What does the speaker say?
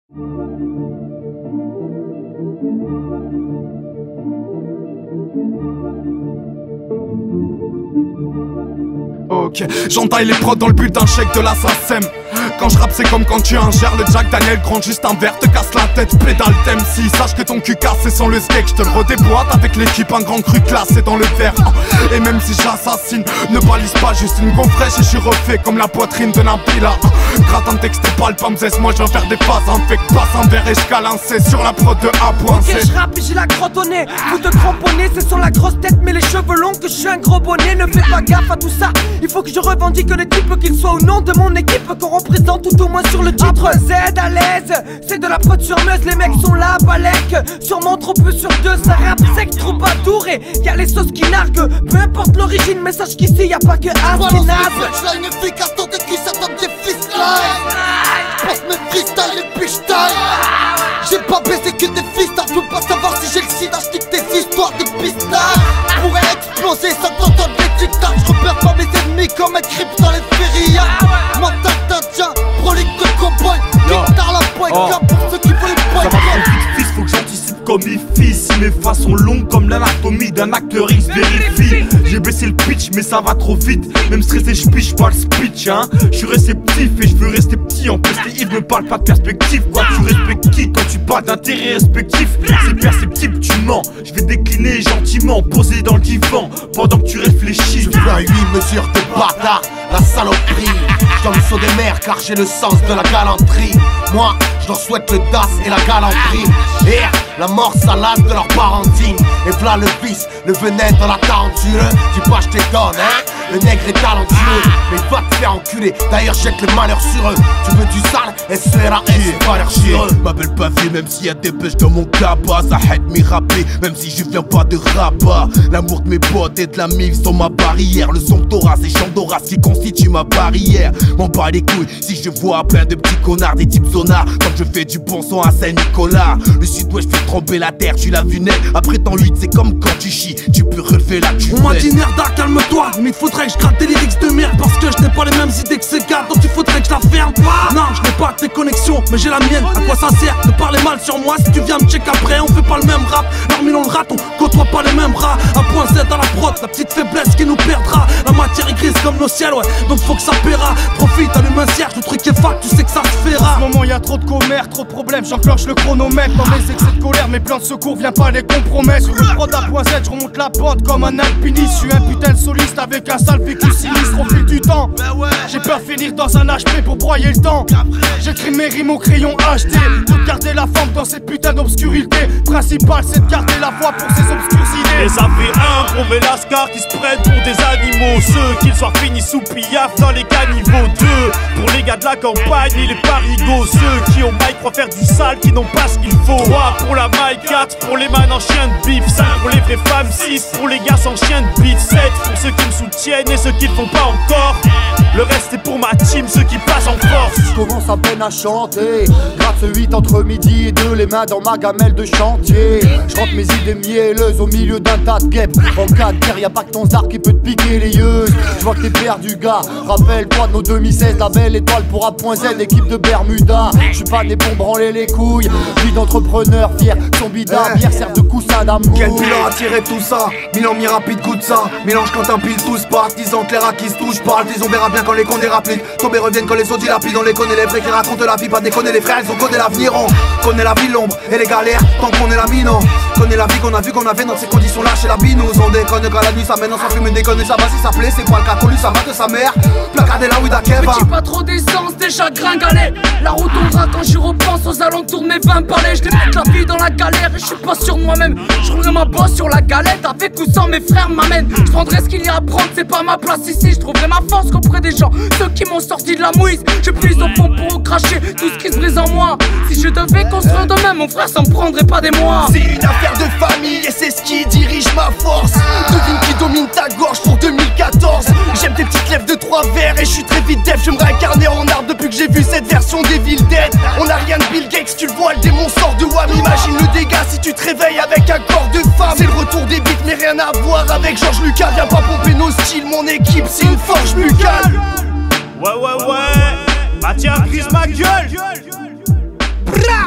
Ok, j'entaille les prods dans le but d'un chèque de l'assassin. Quand je rappe c'est comme quand tu ingères le Jack Daniel Grand, juste un verre te casse la tête, pédale thème. Si sache que ton cul cassé sans le steak, je te le redéboîte avec l'équipe, un grand cru classé dans le verre. Et même si j'assassine, ne balise pas juste une go fraîche et je suis refait comme la poitrine de Nabila. Gratte un texte et pas le pamzès, moi je viens faire des passes, un fait passe un verre et je cale un C sur la prod de A.C. Ok, je rappe et j'ai la crotte au nez, vous te cramponnez, c'est sur la grosse tête mais les cheveux longs que je suis un gros bonnet. Ne fais pas gaffe à tout ça, il faut que je revendique le type, qu'il soit au nom de mon équipe, qu'on représente tout au moins sur le titre. Après Z à l'aise, c'est de la prod sur Meuse, les mecs sont là, balèque. Sûrement trop peu sur deux, ça rappe sec, trop troubadour et y'a les sauces qui narguent. Peu importe l'origine, mais sache qu'ici y'a pas que As qui naze. Punchline efficace, ton de cul, ça donne des freestyles. Passe mes freestyles, les push-time. J'ai pas baisé que des freestyles, je veux pas savoir si j'ai le sida, j'nique tes histoires de pistage. Pourrait exploser, ça t'entend des tic-tac. J'repère pas mes ennemis comme un crip dans les férias. Mental d'Indien, prolique de cowboy. Guitare la pointe, pour ceux qui veulent les points. Faut que j'anticipe comme les fils. Si mes phrases sont longues comme l'anatomie d'un acteur X vérifie. J'ai baissé le pitch mais ça va trop vite. Même stressé j'piche pas le speech hein. J'suis réceptif et j'veux rester petit. En plus les Yves me parlent pas de perspective. Quoi tu respectes qui quand tu parles d'intérêt respectif? C'est perceptible tu mens. J'vais décliner gentiment, posé dans le divan pendant que tu réfléchis. Je veux un 8 mesures de bâtard, la saloperie. J'donne le saut des mers car j'ai le sens de la galanterie. Moi je leur souhaite le DAS et la galanterie. Et la mort salade de leur parentine. Et v'là le vice, le venin dans la tarenture. Dis pas je t'étonne hein. Le nègre est talentueux, mais va te faire enculer. D'ailleurs jette le malheur sur eux. Tu veux du sale, SERAS, valeur sur eux. M'appelle pas vie même s'il y a des pêches dans mon cabas. Ça aide m'y rappeler, même si je viens pas de Rabat. L'amour de mes potes et de la mif sont ma barrière. Le son d'Horace et chant d'Horace qui constitue ma barrière. M'en bats les couilles si je vois plein de petits connards, des types sonars. Quand je fais du bon son à Saint-Nicolas. Le sud-ouest fait tromper la terre, tu l'as vu naître. Après temps 8 c'est comme quand tu chies, tu peux relever la tue. On m'a dit Nerda, calme-toi, mais il faudrait que je gratte des lyrics de merde. Parce que je n'ai pas les mêmes idées que ces gars, donc il faudrait que je la ferme. Non, je n'ai pas tes connexions, mais j'ai la mienne. À quoi ça sert de parler mal sur moi? Si tu viens me check après, on fait pas le même rap. L'armilon le rat, on côtoie pas les mêmes rats. Un point Z dans la prod, la petite faiblesse qui nous perdra. La matière est grise comme nos ciels, ouais, donc faut que ça paiera. Profite, allume un cierge, le truc est fac, tu sais que ça se fera. En ce moment y'a trop de commères, trop de problèmes, j'enclenche le chronomètre. Dans mes excès de colère, mes plans de secours, viens pas les compromettre. Sur le prod à point Z, je remonte la pente comme un alpiniste. Je suis un putain de soliste avec un sale vécu sinistre au fil du temps. J'ai peur de finir dans un HP pour broyer le temps. J'écris mes rimes au crayon HD. Faut garder la forme dans cette putain d'obscurité. Principal c'est de garder la voix pour ces obscurités. Et ça fait un pour mes lascars qui se prennent pour des animaux. Ceux qui le soir finissent sous piaf dans les caniveaux. 2 pour les gars de la campagne et les parigots. Ceux qui ont maille croient faire du sale, qui n'ont pas ce qu'il faut. 3 pour la maille, 4 pour les man en chien de bif. 5 pour les vraies femmes, 6 pour les gars sans chien de bite. 7 pour ceux qui me soutiennent et ceux qui le font pas encore. Le reste est pour ma team, ceux qui passent en force. Je commence à peine à chanter. Gratte ce 8 entre midi et 2, les mains dans ma gamelle de chantier. Je rentre mes idées mielleuses au milieu d'un tas de guêpes. En cas de guerre, y'a pas que ton zar qui peut te piquer les yeux. Je vois que t'es perdu gars. Rappelle-toi de nos 2016, la belle étoile pour A.Z, équipe de Bermuda. Je suis pas né pour branler les couilles. Vie d'entrepreneur fier, son bida, bière sert de coussin d'amour. Quel bilan a tiré tout ça? Milan mi-rapide goûte ça. Mélange quand un pile tous partisans que les rats qui se touchent parlent. Disons on verra bien quand les cons dérapent. Tomber reviennent quand les autres dilapident. On les connaît les vrais qui racontent la vie, pas déconner les frères, ils ont codé l'avenir. On connaît la vie, l'ombre et les galères, tant qu'on est la mine. On connaît la vie qu'on a vu qu'on avait dans ces conditions là chez la binouse. On déconne quand la nuit ça mène, on s'en fume, déconne ça va si ça plaît. C'est pas le cas connu, ça va de sa mère. Placardé là où Keva. Mais j'ai pas trop d'essence, déjà gringalé. La route on ira quand j'y repense aux alentours de mes 20 balais. Je débute la vie dans la galère et je suis pas sûr de moi-même. Je trouverai ma bosse sur la galette, avec ou sans mes frères m'amènent. Je prendrai ce qu'il y a à prendre, c'est pas ma place ici. Je trouverai ma force auprès des gens, ceux qui m'ont sorti de la mouise. Je puise au fond pour cracher tout ce qui se brise en moi. Si je devais construire demain, mon frère ça me prendrait pas des mois. C'est une affaire de famille et c'est ce qui dirige ma force. Devine qui domine ta gorge pour 2014. J'aime tes petites lèvres de 3 verres et je suis très vite def. Je me réincarner en arbre depuis que j'ai vu cette version des villes Dead. On a rien de Bill Gates, tu le vois, le démon sort de WAM. Imagine le dégât si tu te réveilles avec un corps de femme. C'est le retour des beats mais rien à voir avec Georges Lucas. Viens pas pomper nos styles, mon équipe c'est une forge buccale. Ouais, matière grise ma gueule.